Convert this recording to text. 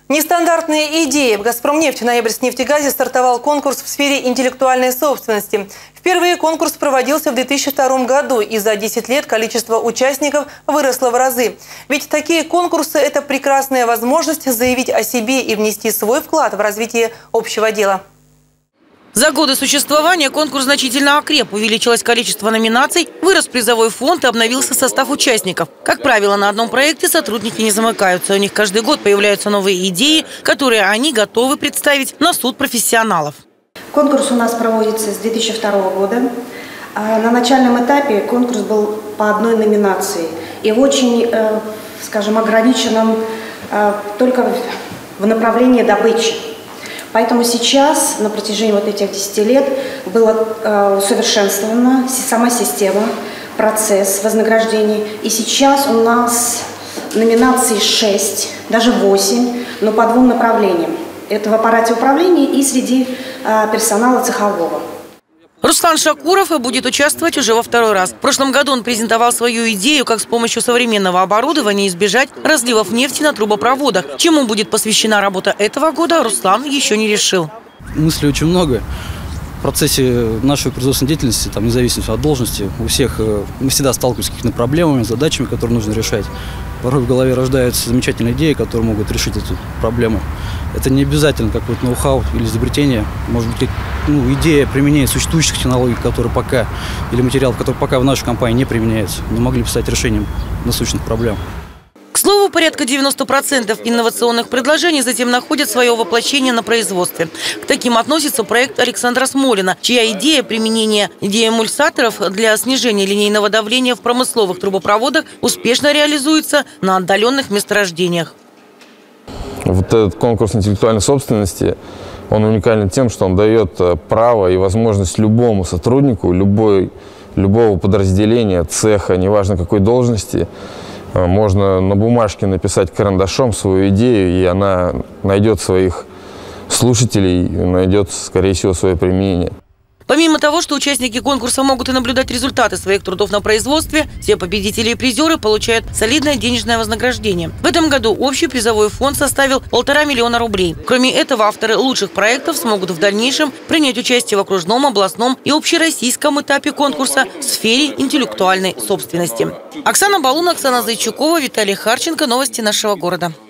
Нестандартные идеи. В «Газпромнефти» «Ноябрьскнефтегазе» стартовал конкурс в сфере интеллектуальной собственности. Впервые конкурс проводился в 2002 году, и за 10 лет количество участников выросло в разы. Ведь такие конкурсы – это прекрасная возможность заявить о себе и внести свой вклад в развитие общего дела. За годы существования конкурс значительно окреп, увеличилось количество номинаций, вырос призовой фонд и обновился состав участников. Как правило, на одном проекте сотрудники не замыкаются. У них каждый год появляются новые идеи, которые они готовы представить на суд профессионалов. Конкурс у нас проводится с 2002 года. На начальном этапе конкурс был по одной номинации и в очень, скажем, ограниченном только в направлении добычи. Поэтому сейчас, на протяжении вот этих 10 лет, была усовершенствована сама система, процесс вознаграждений. И сейчас у нас номинаций 6, даже 8, но по двум направлениям. Это в аппарате управления и среди персонала цехового. Руслан Шакуров будет участвовать уже во второй раз. В прошлом году он презентовал свою идею, как с помощью современного оборудования избежать разливов нефти на трубопроводах. Чему будет посвящена работа этого года, Руслан еще не решил. Мыслей очень много. В процессе нашей производственной деятельности, независимо от должности, у всех мы всегда сталкиваемся с какими-то проблемами, задачами, которые нужно решать. Порой в голове рождаются замечательные идеи, которые могут решить эту проблему. Это не обязательно какой-то ноу-хау или изобретение. Может быть, идея применения существующих технологий, которые пока, или материалов, которые пока в нашей компании не применяются, но могли бы стать решением насущных проблем. К слову, порядка 90% инновационных предложений затем находят свое воплощение на производстве. К таким относится проект Александра Смолина, чья идея применения деэмульсаторов для снижения линейного давления в промысловых трубопроводах успешно реализуется на отдаленных месторождениях. Вот этот конкурс интеллектуальной собственности, он уникален тем, что он дает право и возможность любому сотруднику, любого подразделения, цеха, неважно какой должности, можно на бумажке написать карандашом свою идею, и она найдет своих слушателей, найдет, скорее всего, свое применение. Помимо того, что участники конкурса могут и наблюдать результаты своих трудов на производстве, все победители и призеры получают солидное денежное вознаграждение. В этом году общий призовой фонд составил 1,5 миллиона рублей. Кроме этого, авторы лучших проектов смогут в дальнейшем принять участие в окружном, областном и общероссийском этапе конкурса в сфере интеллектуальной собственности. Оксана Балун, Оксана Зайчукова, Виталий Харченко. Новости нашего города.